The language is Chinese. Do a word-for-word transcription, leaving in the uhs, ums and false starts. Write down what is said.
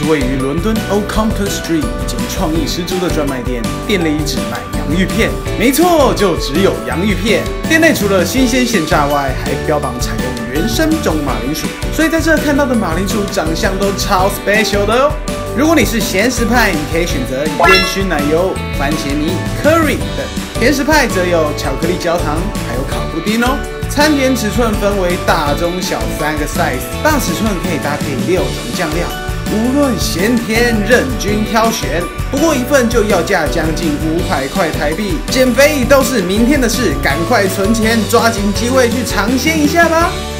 是位于伦敦 Old Compton Street 一间创意十足的专卖店，店里只卖洋芋片。没错，就只有洋芋片。店内除了新鲜现炸外，还标榜采用原生种马铃薯，所以在这看到的马铃薯长相都超 special 的哦。如果你是咸食派，你可以选择烟熏奶油、番茄泥、curry 等；甜食派则有巧克力焦糖，还有烤布丁哦。餐点尺寸分为大、中、小三个 size， 大尺寸可以搭配六种酱料，无论咸甜任君挑选。不过一份就要价将近五百块台币，减肥都是明天的事，赶快存钱，抓紧机会去尝鲜一下吧。